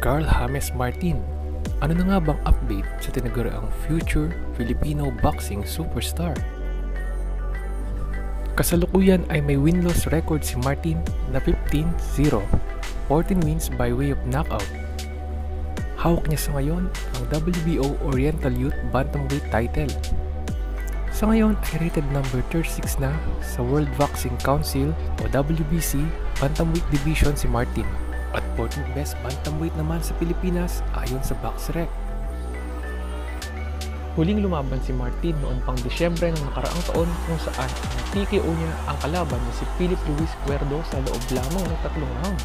Carl James Martin. Ano na nga bang update sa tinaguriang future Filipino boxing superstar? Kasalukuyan ay may win-loss record si Martin na 15-0, 14 wins by way of knockout. Hawak niya sa ngayon ang WBO Oriental Youth Bantamweight title. Sa ngayon ay rated number 36 na sa World Boxing Council o WBC Bantamweight Division si Martin. At 14th best bantamweight naman sa Pilipinas ayon sa BoxRec. Huling lumaban si Martin noon pang Disyembre ng nakaraang taon kung saan ang TKO niya ang kalaban na si Philip Luis Cuerdo sa loob lamang ng 3 rounds.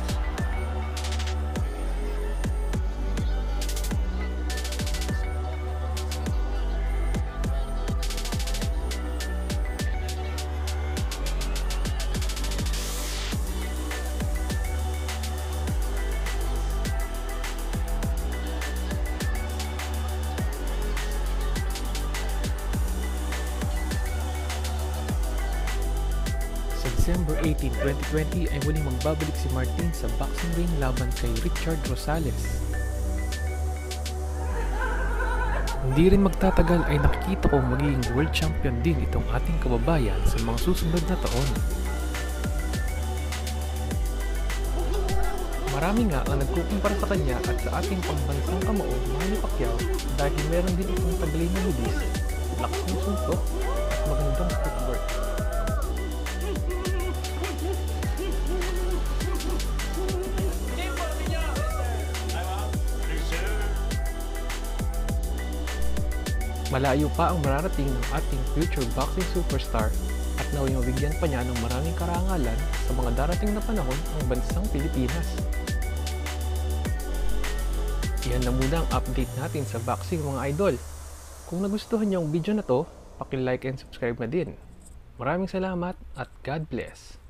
Sa December 18, 2020 ay muling magbabalik si Martin sa boxing ring laban kay Richard Rosales. Hindi rin magtatagal ay nakikita kong magiging world champion din itong ating kababayan sa mga susunod na taon. Marami nga ang nagkukumpara sa kanya at sa ating pambansang kamao, Manny Pacquiao, dahil meron din itong taglay na lubis, lakas ng suntok at magandang footwork. Malayo pa ang mararating ng ating future boxing superstar at naway mabigyan pa niya ng maraming karangalan sa mga darating na panahon ang bansang Pilipinas. Yan na muna ang update natin sa boxing mga idol. Kung nagustuhan niyo ang video na to, paki-like and subscribe na din. Maraming salamat at God bless!